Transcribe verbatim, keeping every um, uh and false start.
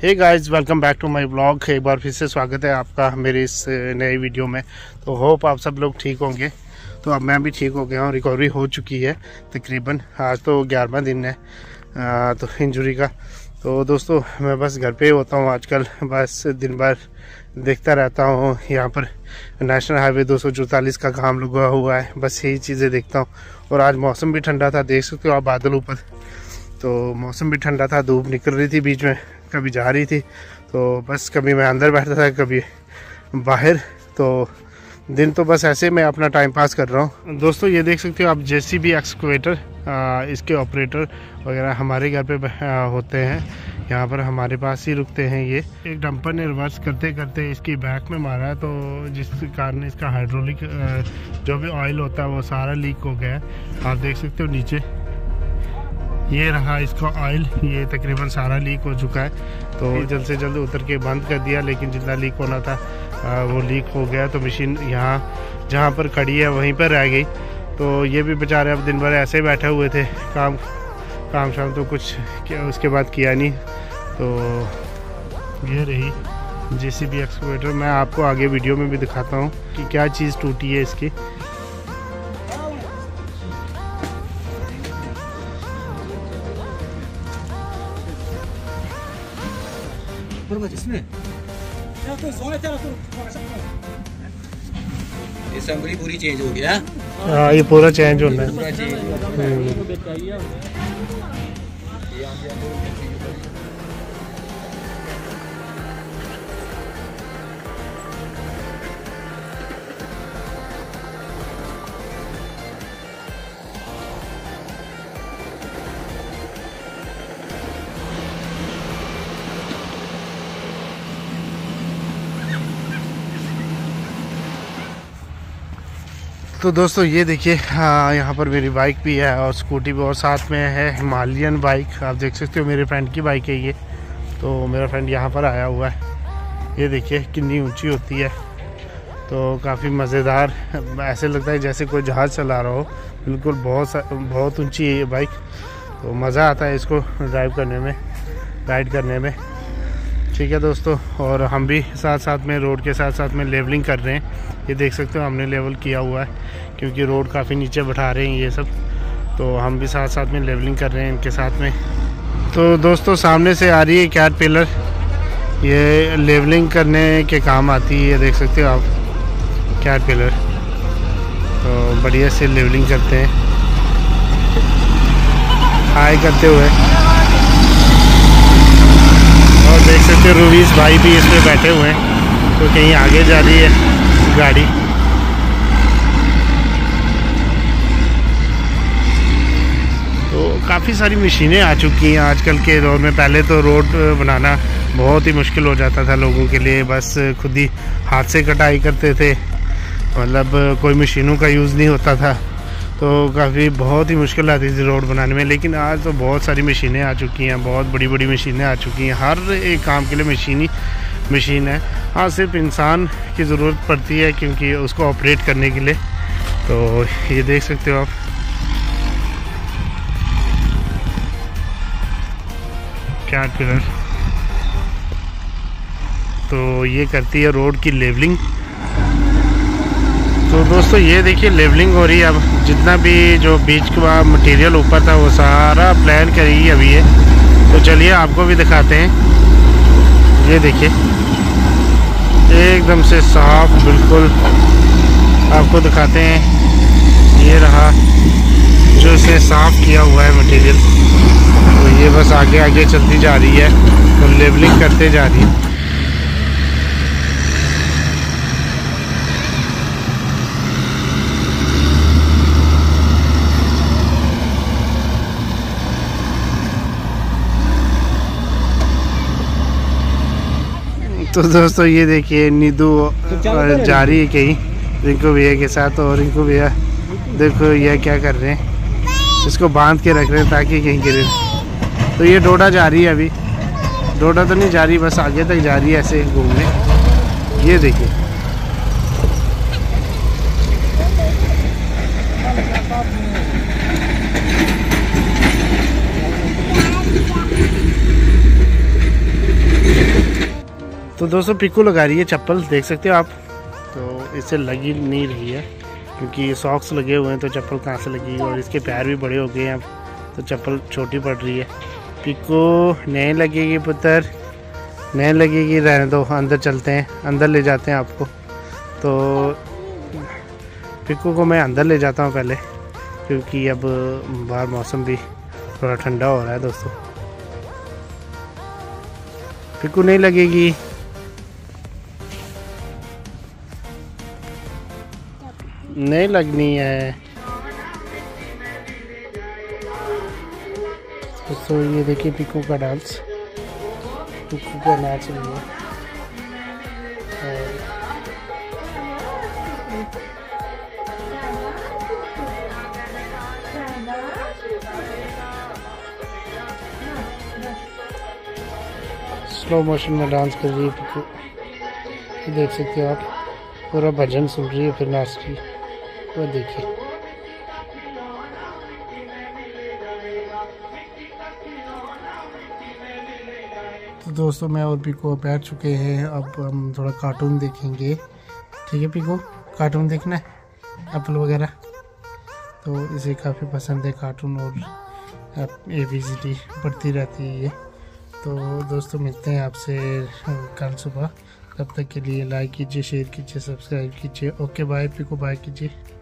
Hey guys, welcome back to my blog. एक बार फिर से स्वागत है आपका मेरे इस नए वीडियो में। तो होप आप सब लोग ठीक होंगे। तो अब मैं भी ठीक हो गया हूँ, रिकवरी हो चुकी है तकरीबन। आज तो ग्यारहवां दिन है आ, तो इंजरी का। तो दोस्तों मैं बस घर पे ही होता हूँ आजकल, बस दिन भर देखता रहता हूँ। यहाँ पर नेशनल हाईवे दो सौ चौतालीस का काम लगा हुआ है, बस यही चीज़ें देखता हूँ। और आज मौसम भी ठंडा था, देख सकते हो आप बादल ऊपर। तो मौसम भी ठंडा था, धूप निकल रही थी बीच में, कभी जा रही थी। तो बस कभी मैं अंदर बैठता था, कभी बाहर। तो दिन तो बस ऐसे मैं अपना टाइम पास कर रहा हूँ। दोस्तों ये देख सकते हो आप, जेसीबी एक्सकवेटर, इसके ऑपरेटर वगैरह हमारे घर पे आ, होते हैं। यहाँ पर हमारे पास ही रुकते हैं। ये एक डंपर ने रिवर्स करते करते इसकी बैक में मारा, तो जिस कारण इसका हाइड्रोलिक जो भी ऑयल होता है वो सारा लीक हो गया है। आप देख सकते हो नीचे ये रहा इसका ऑयल, ये तकरीबन सारा लीक हो चुका है। तो जल्द से जल्द उतर के बंद कर दिया, लेकिन जितना लीक होना था आ, वो लीक हो गया। तो मशीन यहाँ जहाँ पर खड़ी है वहीं पर रह गई। तो ये भी बेचारे अब दिन भर ऐसे ही बैठे हुए थे, काम काम शाम तो कुछ क्या उसके बाद किया नहीं। तो ये रही जेसीबी एक्सकवेटर। मैं आपको आगे वीडियो में भी दिखाता हूँ कि क्या चीज़ टूटी है इसकी। ये संगली पूरी चेंज हो गया। हाँ ये पूरा चेंज होना है। पूरा चेंज तो दोस्तों ये देखिए, हाँ यहाँ पर मेरी बाइक भी है और स्कूटी भी, और साथ में है हिमालयन बाइक। आप देख सकते हो मेरे फ्रेंड की बाइक है ये। तो मेरा फ्रेंड यहाँ पर आया हुआ है। ये देखिए कितनी ऊंची होती है, तो काफ़ी मज़ेदार, ऐसे लगता है जैसे कोई जहाज़ चला रहा हो। बिल्कुल बहुत बहुत ऊंची है ये बाइक। तो मज़ा आता है इसको ड्राइव करने में, राइड करने में। ठीक है दोस्तों, और हम भी साथ साथ में रोड के साथ साथ में लेवलिंग कर रहे हैं। ये देख सकते हो हमने लेवल किया हुआ है, क्योंकि रोड काफ़ी नीचे बैठा रहे हैं ये सब। तो हम भी साथ साथ में लेवलिंग कर रहे हैं इनके साथ में। तो दोस्तों सामने से आ रही है कैटरपिलर, ये लेवलिंग करने के काम आती है। ये देख सकते हो आप कैटरपिलर। तो बढ़िया से लेवलिंग करते हैं, हाई करते हुए। और देख सकते हो रूवीस भाई भी इसमें बैठे हुए हैं। तो कहीं आगे जा रही है गाड़ी। तो काफ़ी सारी मशीनें आ चुकी हैं आजकल के दौर में। पहले तो रोड बनाना बहुत ही मुश्किल हो जाता था लोगों के लिए, बस खुद ही हाथ से कटाई करते थे, मतलब कोई मशीनों का यूज़ नहीं होता था। तो काफ़ी बहुत ही मुश्किल आती थी रोड बनाने में। लेकिन आज तो बहुत सारी मशीनें आ चुकी हैं, बहुत बड़ी बड़ी मशीनें आ चुकी हैं। हर एक काम के लिए मशीन ही मशीन है। हाँ सिर्फ इंसान की ज़रूरत पड़ती है, क्योंकि उसको ऑपरेट करने के लिए। तो ये देख सकते हो आप, कैटरपिलर। तो ये करती है रोड की लेवलिंग। तो दोस्तों ये देखिए लेवलिंग हो रही है। अब जितना भी जो बीच का मटेरियल ऊपर था वो सारा प्लान करेगी अभी ये। तो चलिए आपको भी दिखाते हैं। ये देखिए एकदम से साफ बिल्कुल आपको दिखाते हैं। ये रहा जो इसे साफ किया हुआ है मटेरियल। तो ये बस आगे आगे चलती जा रही है, तो लेवलिंग करते जा रही है। तो दोस्तों ये देखिए नीदू जा रही है कहीं रिंकू भैया के साथ। और रिंकू भैया देखो ये क्या कर रहे हैं, इसको बांध के रख रहे हैं ताकि कहीं गिरे। तो ये डोडा जा रही है, अभी डोडा तो नहीं जा रही, बस आगे तक जा रही है ऐसे घूमने। ये देखिए तो दोस्तों पिकू लगा रही है चप्पल, देख सकते हो आप। तो इसे लगी नहीं रही है क्योंकि ये सॉक्स लगे हुए हैं, तो चप्पल कहाँ से लगेगी। और इसके पैर भी बड़े हो गए हैं अब, तो चप्पल छोटी पड़ रही है। पिकू नहीं लगेगी पुत्र, नहीं लगेगी, रहने दो। अंदर चलते हैं, अंदर ले जाते हैं आपको। तो पिकू को मैं अंदर ले जाता हूँ पहले, क्योंकि अब बाहर मौसम भी थोड़ा ठंडा हो रहा है दोस्तों। पिकू नहीं लगेगी। नहीं लगनी है दोस्तों। ये देखिए पिकू का डांस, पिकू का नाच रही है। स्लो मोशन में डांस कर रही है पिकू, ये देख सकते हो आप। पूरा भजन सुन रही है फिर नाच रही है, वो देखिए। तो दोस्तों मैं और पिकू बैठ चुके हैं, अब हम थोड़ा कार्टून देखेंगे। ठीक है पिकू, कार्टून देखना है, एप्पल वगैरह। तो इसे काफ़ी पसंद है कार्टून, और ए बी सी डी पढ़ती रहती है ये। तो दोस्तों मिलते हैं आपसे कल सुबह, तब तक के लिए लाइक कीजिए, शेयर कीजिए, सब्सक्राइब कीजिए। ओके बाय पिकू, बाय कीजिए।